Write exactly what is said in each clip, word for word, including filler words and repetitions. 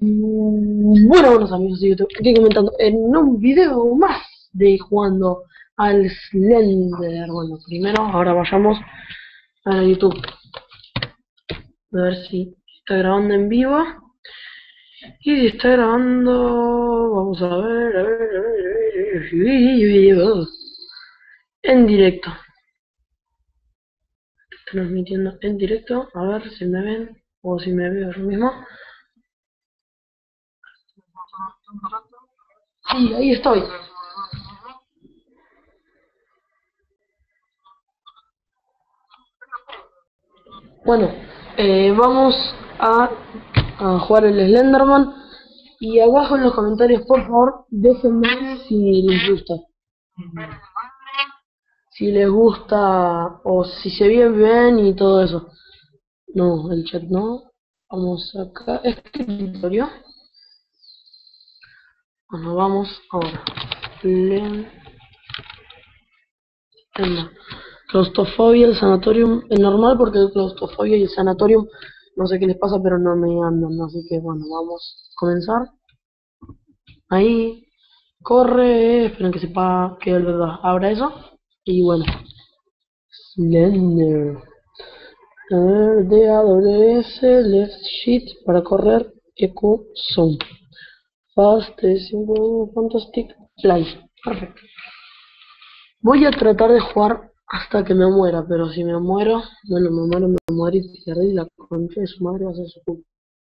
Mm, Bueno, buenos amigos de YouTube, aquí comentando en un video más de jugando al Slender. Bueno, primero, ahora vayamos a YouTube, a ver si está grabando en vivo. Y si está grabando, vamos a ver, a ver, a ver, a ver, a ver, en directo. Transmitiendo en directo, a ver si me ven o si me veo yo mismo. Sí, ahí estoy. Bueno, eh, vamos a, a jugar el Slenderman. Y abajo en los comentarios, por favor, déjenme si les gusta. Si les gusta o si se ve bien y todo eso. No, el chat no. Vamos acá. Escritorio. Bueno, vamos ahora. Len- Enda. Claustrofobia, el sanatorium. Es normal porque el claustrofobia y el sanatorium no sé qué les pasa, pero no me andan. Así que bueno, vamos a comenzar. Ahí. Corre. Esperen que sepa que es verdad. Abra eso. Y bueno. Slender. A ver, D A W S, left shift para correr, E Q, zoom. Fast, simple, fantastic, fly. Perfecto. Voy a tratar de jugar hasta que me muera, pero si me muero, bueno, me muero, me muero y perdí la concha de su madre, va a ser su culpa.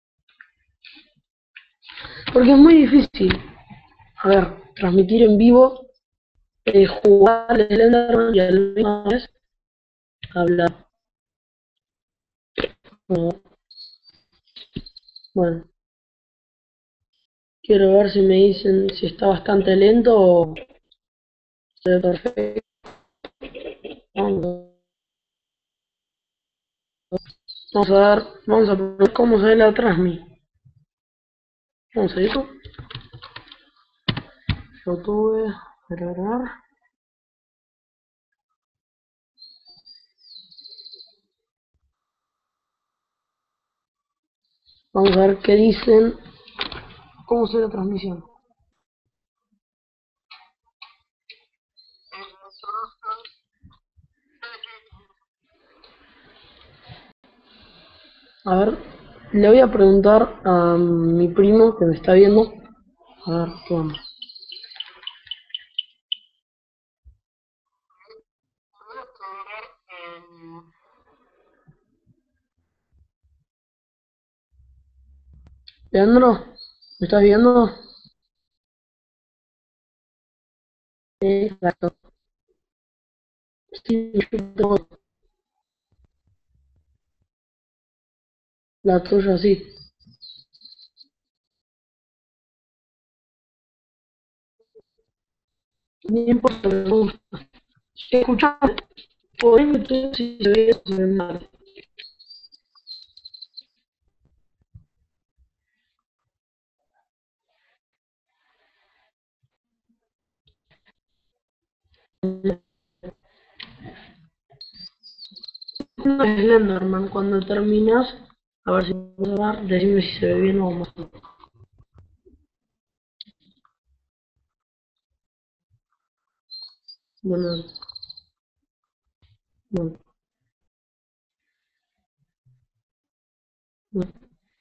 Porque es muy difícil, a ver, transmitir en vivo, eh, jugar al Slenderman y a la misma vez hablar. Bueno, bueno, quiero ver si me dicen si está bastante lento o se ve perfecto. Vamos Vamos a ver, vamos a ver cómo se ve la transmi. Vamos a YouTube, YouTube, grabar. Vamos a ver qué dicen, cómo se ve la transmisión. A ver, le voy a preguntar a mi primo que me está viendo. A ver, qué onda. Leandro, ¿me estás viendo? Exacto. Sí, la tuya sí. Bien por favor. Escuchame, poneme tú si se ve o se ve mal. No es Slenderman, cuando terminas, a ver si puedo dar, decime si se ve bien o mal. Bueno, bueno, bueno,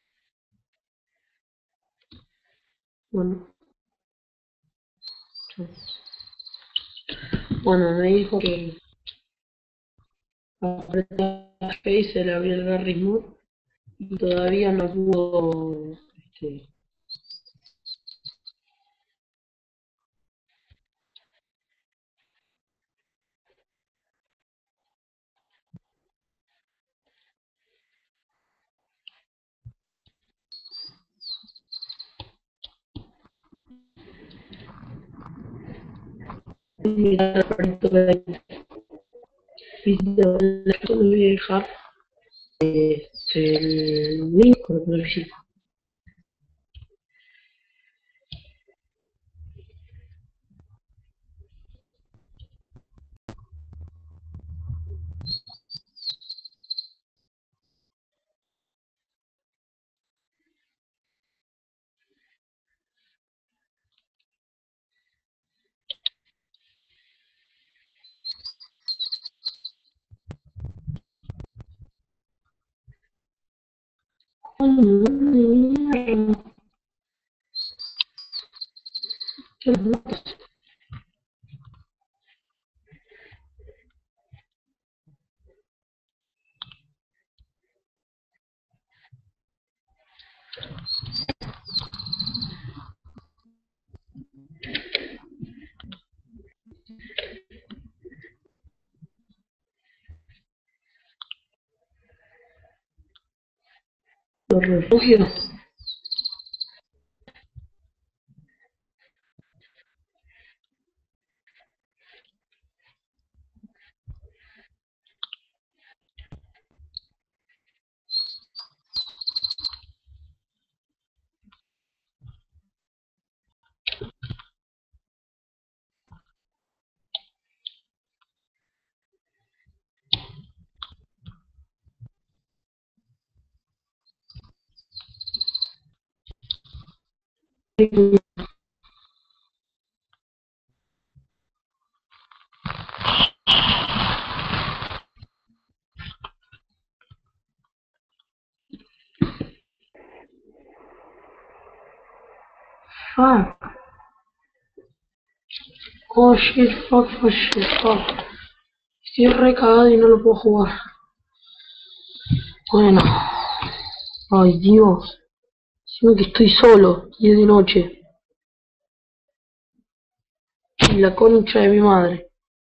bueno. Bueno, me dijo que apreté la Space, se le abrió el Garry's Mod y todavía no pudo, este, mirar el proyecto de ahí. Y le voy a dejar eh, el link para que lo visite. Ay, mierda. Qué notas. Los refugios. Fuck. Oh shit, fuck, fuck, shit, fuck. Estoy re cagado y no lo puedo jugar. Bueno. Ay, Dios. Siento que estoy solo y es de noche. Y la concha de mi madre.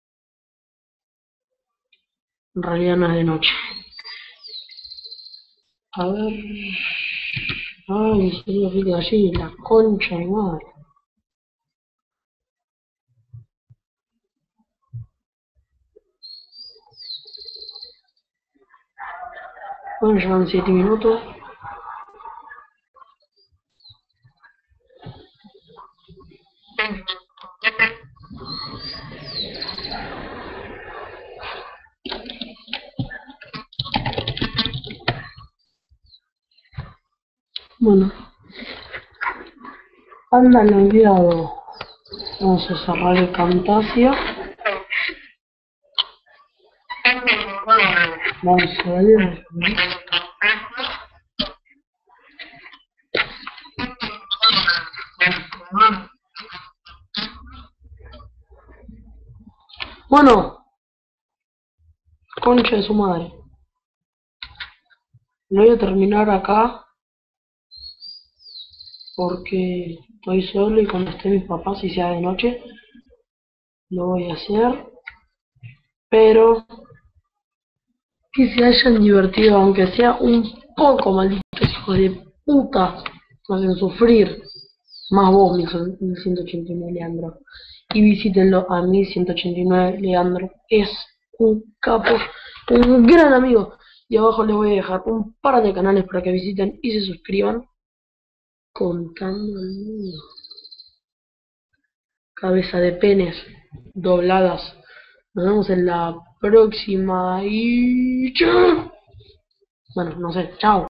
En realidad no es de noche. A ver. Ay, significa allí, la concha de mi madre. Bueno, llevan siete minutos. Bueno, anda el enviado. Vamos a cerrar el Camtasia. Vamos a ver. Bueno, concha de su madre. Lo voy a terminar acá porque estoy solo y cuando estén mis papás y sea de noche lo voy a hacer. Pero que se hayan divertido, aunque sea un poco, malditos hijos de puta. Me hacen sufrir. Más vos, mil ciento ochenta y nueve Leandro. Y visítenlo a mil ciento ochenta y nueve Leandro. Es un capo, un gran amigo. Y abajo les voy a dejar un par de canales para que visiten y se suscriban. Contando el mundo. Cabeza de penes dobladas. Nos vemos en la próxima y... ¡Chao! Bueno, no sé, chao.